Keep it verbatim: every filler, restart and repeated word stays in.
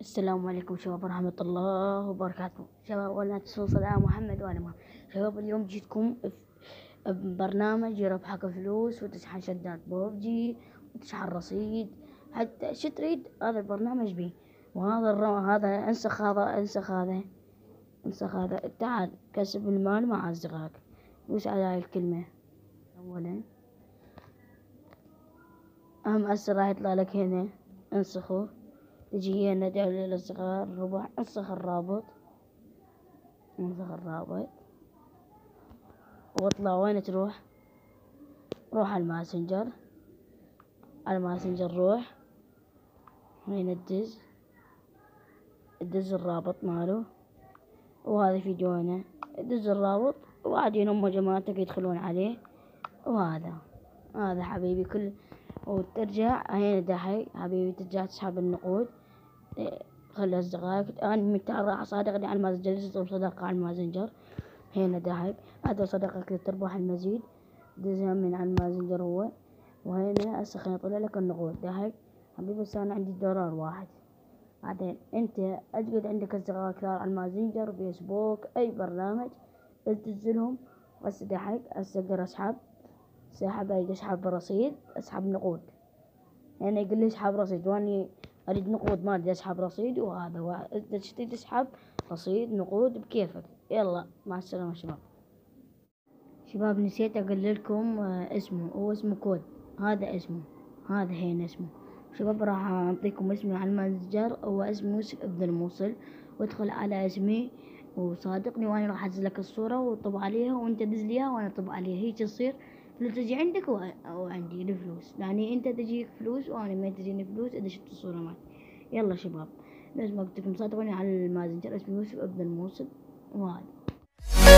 السلام عليكم شباب ورحمة الله وبركاته. شباب ولا تنسوا على محمد وأنا محمد. شباب اليوم جيتكم ببرنامج ربحك فلوس وتشحن شدات بوبجي وتشحن رصيد حتى شو تريد. هذا البرنامج بيه وهذا الرو... هذا انسخ هذا انسخ هذا انسخ هذا. تعال كسب المال مع أصدقائك. دوس على هاي الكلمة أولا. أهم أسر راح يطلع لك هنا انسخه. تجي هنا دولة للأصغار ربح انسخ الرابط انسخ الرابط واطلع. وين تروح؟ روح على الماسنجر على الماسنجر روح هنا تدز تدز الرابط ماله. وهذا فيديو هنا تدز الرابط وبعدين هم جماعتك يدخلون عليه. وهذا هذا حبيبي كل وترجع هنا دحي حبيبي ترجع تسحب النقود. خلي أصدقائك. أنا متى راح صادقني على الماسنجر تسوي صداقة على الماسنجر هنا دحي. هذا صداقتك تربح المزيد دزها من على الماسنجر هو. وهنا هسه خليني أطلع لك النقود دحي حبيبي. بس أنا عندي دولار واحد. بعدين أنت أتقعد عندك أصدقاء كثار على الماسنجر فيسبوك أي برنامج بس تنزلهم. بس دحي هسه أقدر أسحب سحب أريد أسحب رصيد أسحب نقود. يعني يقول لي اسحب رصيد واني اريد نقود ما ادري اسحب رصيد. وهذا اذا تشتري تسحب رصيد نقود بكيفك. يلا مع السلامة شباب. شباب نسيت اقول لكم اسمه هو اسمه كود. هذا اسمه هذا هنا اسمه شباب. راح اعطيكم اسمي على المتجر. هو اسمه يوسف ابن الموصل. وادخل على اسمي وصادقني وانا راح انزل لك الصورة وطب عليها وانت دز ليها وانا طب عليها. هيك تصير فلوس تجي عندك وعندي الفلوس. يعني انت تجيك فلوس وانا ما تجيني فلوس اذا شفت الصورة معي. يلا شباب لازم اقول لكم صادقوني على المازنجر اسمي يوسف ابن الموصل. وهذا